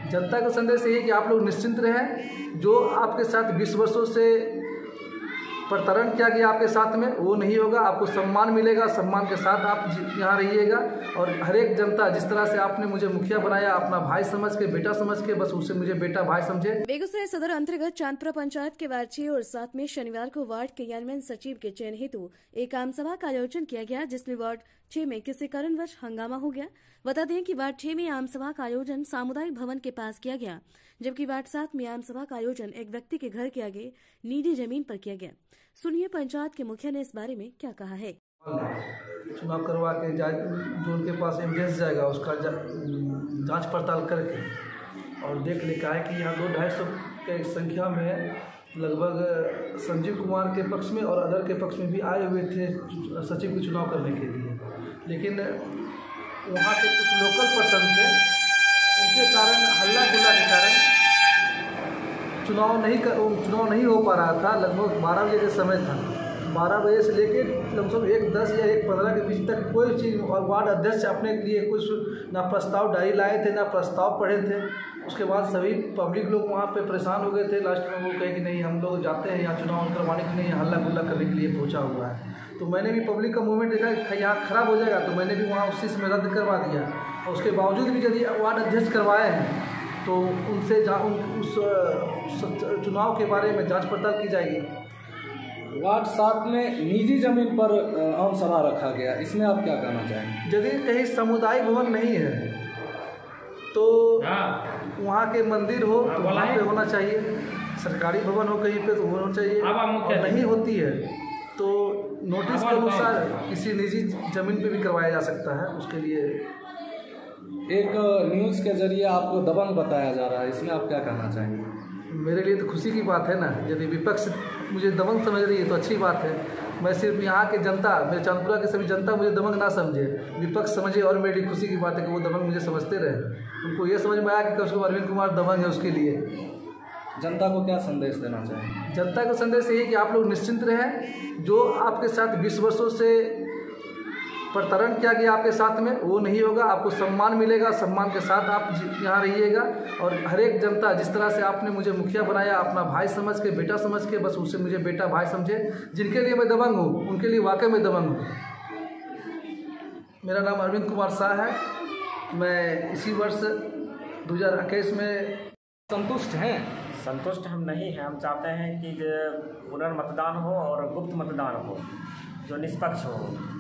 जनता का संदेश यही है कि आप लोग निश्चिंत रहें। जो आपके साथ 20 वर्षों से प्रताड़न किया गया आपके साथ में, वो नहीं होगा। आपको सम्मान मिलेगा, सम्मान के साथ आप यहाँ रहिएगा। और हर एक जनता, जिस तरह से आपने मुझे मुखिया बनाया, अपना भाई समझ के, बेटा समझ के, बस उससे मुझे बेटा भाई समझे। बेगूसराय सदर अंतर्गत चांदपुरा पंचायत के वार्ड 6 और 7 में शनिवार को वार्ड क्रियान्वयन सचिव के चयन हेतु एक आम सभा का आयोजन किया गया, जिसमें वार्ड 6 में किसी कारणवश हंगामा हो गया। बता दें कि वार्ड 6 में आम सभा का आयोजन सामुदायिक भवन के पास किया गया, जबकि वार्ड 7 में आम सभा का आयोजन एक व्यक्ति के घर के आगे निजी जमीन पर किया गया। सुनिए पंचायत के मुखिया ने इस बारे में क्या कहा है। चुनाव करवा के जो उनके पास एविडेंस जाएगा उसका जांच पड़ताल करके और देख लिखा है कि यहाँ 200-250 के संख्या में लगभग संजीव कुमार के पक्ष में और अदर के पक्ष में भी आए हुए थे सचिव के चुनाव करने के लिए। लेकिन वहाँ के कुछ लोकल पर्सन थे, उनके कारण हल्ला गुल्ला के कारण चुनाव नहीं हो पा रहा था। लगभग 12 बजे का समय था। 12 बजे से लेकर लगभग 1:10 या 1:15 के बीच तक कोई चीज़, और वार्ड अध्यक्ष अपने लिए कुछ ना प्रस्ताव डायरी लाए थे, ना प्रस्ताव पढ़े थे। उसके बाद सभी पब्लिक लोग वहाँ पे परेशान हो गए थे। लास्ट में वो कहे कि नहीं, हम लोग जाते हैं यहाँ चुनाव करवाने के लिए, हल्ला गुल्ला करने के लिए पहुँचा हुआ है। तो मैंने भी पब्लिक का मूवमेंट देखा कि यहाँ खराब हो जाएगा, तो मैंने भी वहाँ उसी समय रद्द करवा दिया। और उसके बावजूद भी यदि वार्ड अध्यक्ष करवाए हैं तो उनसे उस चुनाव के बारे में जांच पड़ताल की जाएगी। वार्ड 7 में निजी जमीन पर आम सभा रखा गया, इसमें आप क्या कहना चाहेंगे? यदि कहीं सामुदायिक भवन नहीं है तो वहाँ के मंदिर हो तो वहाँ पे होना चाहिए, सरकारी भवन हो कहीं पे तो होना चाहिए। और नहीं होती है तो नोटिस के अनुसार किसी निजी जमीन पे भी करवाया जा सकता है। उसके लिए एक न्यूज़ के जरिए आपको दबंग बताया जा रहा है, इसमें आप क्या कहना चाहेंगे? मेरे लिए तो खुशी की बात है ना। यदि विपक्ष मुझे दबंग समझ रही है तो अच्छी बात है। मैं सिर्फ यहाँ के जनता, मेरे चांदपुरा के सभी जनता मुझे दबंग ना समझे, विपक्ष समझे, और मेरी खुशी की बात है कि वो दबंग मुझे समझते रहे। उनको ये समझ में आया कि कब अरविंद कुमार दबंग है। उसके लिए जनता को क्या संदेश देना चाहेंगे? जनता का संदेश यही है कि आप लोग निश्चिंत रहें। जो आपके साथ 20 वर्षों से प्रताड़न किया गया आपके साथ में, वो नहीं होगा। आपको सम्मान मिलेगा, सम्मान के साथ आप यहाँ रहिएगा। और हर एक जनता, जिस तरह से आपने मुझे मुखिया बनाया, अपना भाई समझ के, बेटा समझ के, बस उससे मुझे बेटा भाई समझे। जिनके लिए मैं दबंग हूँ उनके लिए वाकई में दबंग हूँ। मेरा नाम अरविंद कुमार शाह है। मैं इसी वर्ष 2021 में संतुष्ट हैं? संतुष्ट हम नहीं हैं। हम चाहते हैं कि पुनर्मतदान हो और गुप्त मतदान हो जो निष्पक्ष हो।